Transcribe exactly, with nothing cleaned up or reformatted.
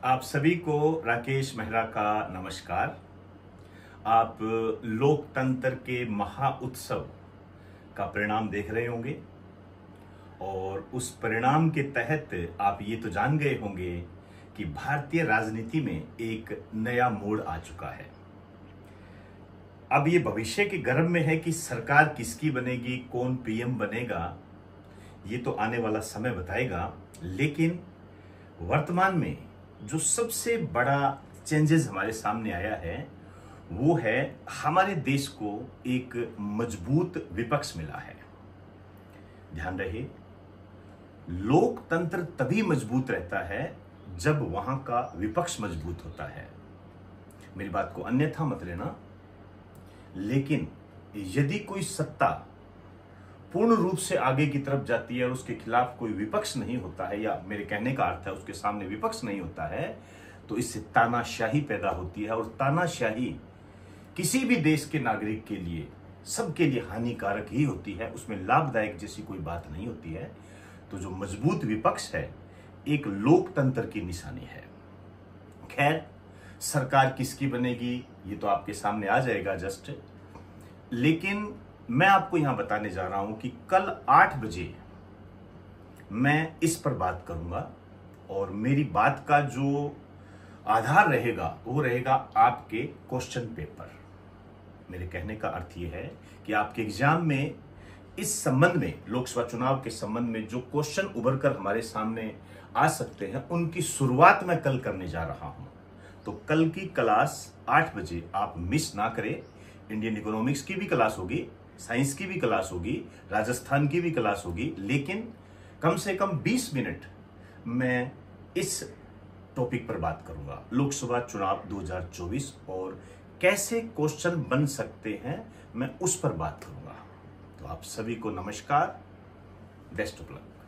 आप सभी को राकेश मेहरा का नमस्कार। आप लोकतंत्र के महा उत्सव का परिणाम देख रहे होंगे और उस परिणाम के तहत आप ये तो जान गए होंगे कि भारतीय राजनीति में एक नया मोड़ आ चुका है। अब ये भविष्य के गर्भ में है कि सरकार किसकी बनेगी, कौन पीएम बनेगा, ये तो आने वाला समय बताएगा। लेकिन वर्तमान में जो सबसे बड़ा चेंजेस हमारे सामने आया है वो है हमारे देश को एक मजबूत विपक्ष मिला है। ध्यान रहे, लोकतंत्र तभी मजबूत रहता है जब वहां का विपक्ष मजबूत होता है। मेरी बात को अन्यथा मत लेना, लेकिन यदि कोई सत्ता पूर्ण रूप से आगे की तरफ जाती है और उसके खिलाफ कोई विपक्ष नहीं होता है, या मेरे कहने का अर्थ है उसके सामने विपक्ष नहीं होता है, तो इससे तानाशाही पैदा होती है। और तानाशाही किसी भी देश के नागरिक के लिए, सबके लिए हानिकारक ही होती है, उसमें लाभदायक जैसी कोई बात नहीं होती है। तो जो मजबूत विपक्ष है एक लोकतंत्र की निशानी है। खैर, सरकार किसकी बनेगी ये तो आपके सामने आ जाएगा जस्ट, लेकिन मैं आपको यहां बताने जा रहा हूं कि कल आठ बजे मैं इस पर बात करूंगा और मेरी बात का जो आधार रहेगा वो रहेगा आपके क्वेश्चन पेपर। मेरे कहने का अर्थ ये है कि आपके एग्जाम में इस संबंध में, लोकसभा चुनाव के संबंध में जो क्वेश्चन उभर कर हमारे सामने आ सकते हैं उनकी शुरुआत मैं कल करने जा रहा हूं। तो कल की क्लास आठ बजे आप मिस ना करें। इंडियन इकोनॉमिक्स की भी क्लास होगी, साइंस की भी क्लास होगी, राजस्थान की भी क्लास होगी, लेकिन कम से कम बीस मिनट मैं इस टॉपिक पर बात करूंगा, लोकसभा चुनाव दो हज़ार चौबीस और कैसे क्वेश्चन बन सकते हैं, मैं उस पर बात करूंगा। तो आप सभी को नमस्कार, बेस्ट ऑफ लक।